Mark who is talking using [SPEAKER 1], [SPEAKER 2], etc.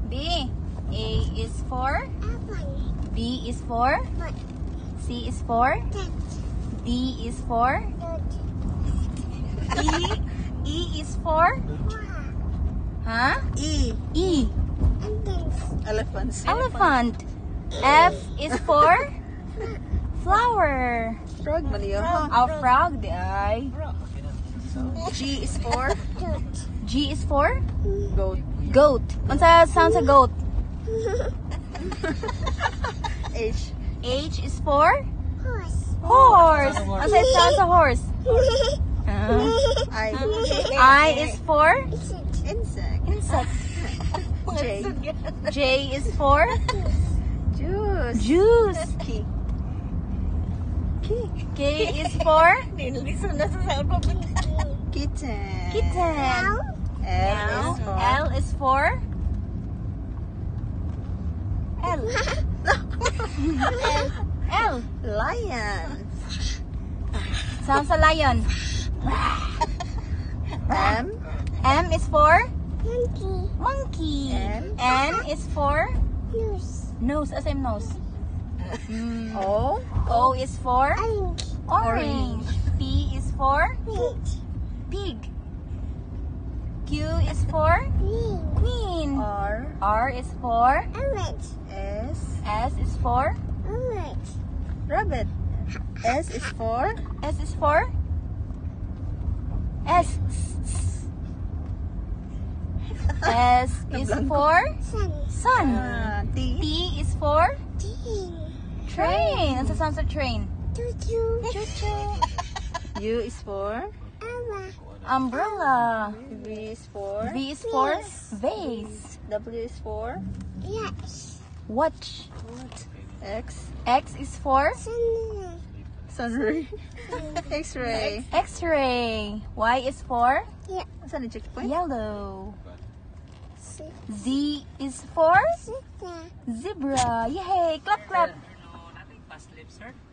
[SPEAKER 1] B. A is for. B is for. C is for. D is for. E is for. Huh?
[SPEAKER 2] E.
[SPEAKER 1] E.
[SPEAKER 2] Elephants.
[SPEAKER 1] Elephant. F is for. Flower.
[SPEAKER 2] Frog man yun, ha?
[SPEAKER 1] A frog, di ay.
[SPEAKER 2] G is for
[SPEAKER 1] G is for.
[SPEAKER 2] goat.
[SPEAKER 1] Goat. Unsa sound sa goat?
[SPEAKER 2] H.
[SPEAKER 1] H is for. Horse. Unsa sound sa horse?
[SPEAKER 2] I.
[SPEAKER 1] I is for.
[SPEAKER 2] Insect.
[SPEAKER 1] Insect.
[SPEAKER 2] J.
[SPEAKER 1] J is for.
[SPEAKER 2] Juice.
[SPEAKER 1] Juice.
[SPEAKER 2] K.
[SPEAKER 1] K is for.
[SPEAKER 2] Kitten.
[SPEAKER 1] Kitten.
[SPEAKER 2] L is for
[SPEAKER 1] L is for. L.
[SPEAKER 2] lion.
[SPEAKER 1] Sound sa lion.
[SPEAKER 2] M.
[SPEAKER 1] M is for. Monkey. N is for. Nose. As in nose.
[SPEAKER 2] O.
[SPEAKER 1] O is for. Orange. P is for. Pig. Q is for. Queen.
[SPEAKER 2] R.
[SPEAKER 1] R is for.
[SPEAKER 2] S.
[SPEAKER 1] S is for.
[SPEAKER 2] Rabbit. S is for
[SPEAKER 1] S is for. S. S is for. Sun.
[SPEAKER 2] T.
[SPEAKER 1] T is for. Train. Ano sound sa train? Choo-choo.
[SPEAKER 2] U is for
[SPEAKER 1] Umbrella.
[SPEAKER 2] V is for
[SPEAKER 1] V is for. Vase.
[SPEAKER 2] W is for
[SPEAKER 1] Watch.
[SPEAKER 2] X.
[SPEAKER 1] X is for.
[SPEAKER 2] Sunray. X-ray.
[SPEAKER 1] X-ray. Y is for.
[SPEAKER 2] Saan yung checkpoint?
[SPEAKER 1] Yellow. Z is for. Zebra. Yay! Clap, clap.
[SPEAKER 3] Nothing past lip, sir.